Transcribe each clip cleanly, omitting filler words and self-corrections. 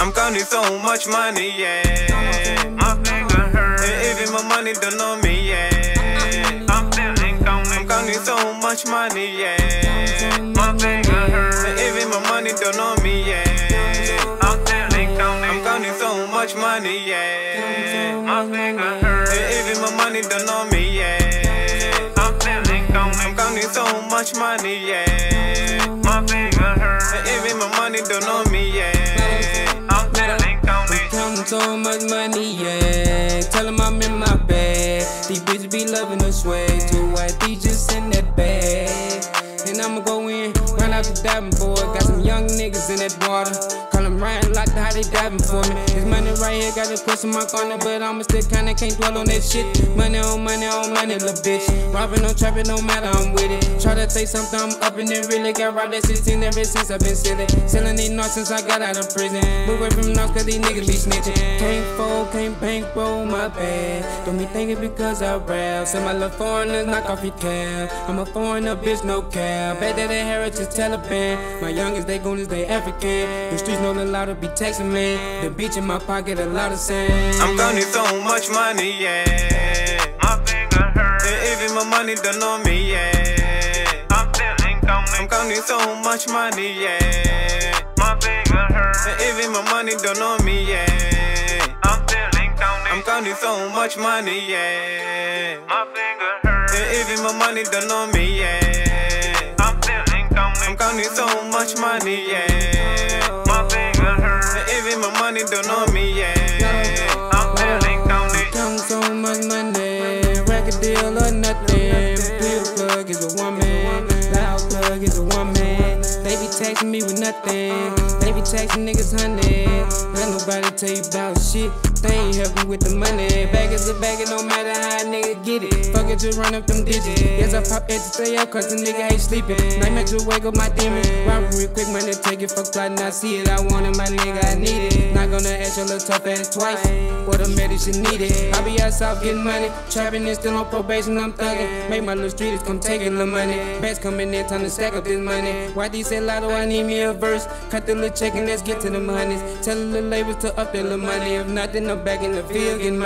I'm counting so much money, yeah. My finger hurt, and even my money don't know me, yeah. I'm feeling counting. I'm counting so much money, yeah. My finger hurt, and even my money don't know me, yeah. I'm feeling counting. I'm counting so much money, yeah. My finger hurt, and even my money don't know me, yeah. I'm feeling counting. I'm counting so much money, yeah. My finger hurt, and even my money don't know me, yeah. I'm feeling counting. Counting so much money, yeah. Tell them I'm in my bag. These bitches be loving the swag. 2 white these just in that bag. And I'ma go in, run out the diving board. Got some young niggas in that water. Call them Ryan like how they diving for me. This money right here got a question mark on it, but I'ma still kinda can't dwell on that shit. Money on money on money, little bitch. Robbing on trapping, no matter, I'm with it. Try to say something, I'm up and it really got robbed at 16 ever since I've been selling. Selling these nuts since I got out of prison. Move away from nuts cause these niggas be snitching. Can't fold, can't bankroll my bag. Don't be thinking because I rap. Some my little foreigners knock off your cab. I'm a foreigner, bitch, no cap. Bet that they heritage Taliban. My youngest, they goonies, they African. The streets know the law to be texting, man. The beach in my pocket, a lot of sand. I'm counting so much money, yeah. My finger hurt, and even my money don't know me, yeah. I'm feeling counting. I'm counting so much money, yeah. My finger hurt, and even my money don't know me, yeah. I'm feeling counting. I'm counting so much money, yeah. My finger hurt, and even my money don't know me, yeah. I'm feeling counting. I'm counting so much money, yeah. My finger hurt, and even my money don't know me, yeah. I'm feeling counting. Counting so much money, record deal or nothing. Pill plug is a woman, loud plug is a woman. They be texting me with nothing, they be texting niggas honey. Let nobody tell you about shit, they ain't helping with the money. Bag is a bag, it no matter how a nigga get it. Fuck it, just run up them digits. Yes, I pop it to stay up cause the nigga ain't sleeping. Nightmare to wake up my demon. Robbery quick money, take it, fuck plotting, I see it. I want it, my nigga, I need it. Not gonna ask your little tough ass twice. What a medicine needed. I be outside getting money, trapping and still on probation, I'm thugging. Make my little streeters come taking the money. Best coming in, time to stack up this money. Why these say lotto, I need me a verse. Cut the little check and let's get to the honeys. Tell the little labels to up their little money. If not, then I'm back in the field getting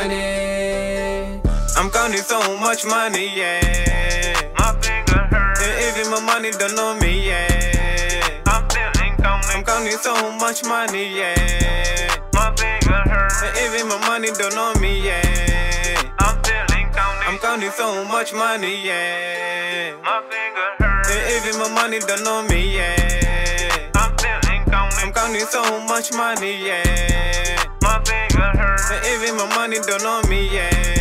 money. I'm counting so much money, yeah. My finger hurt, and even my money don't know me, yeah. I'm feeling counting. I'm counting so much money, yeah. My finger hurt, and even my money don't know me, yeah. I'm feeling counting. I'm counting so much money, yeah. My finger hurt, and even my money don't know me, yeah. I'm feeling counting. I'm counting so much money, yeah. My finger hurt, and even my money don't know me, yeah.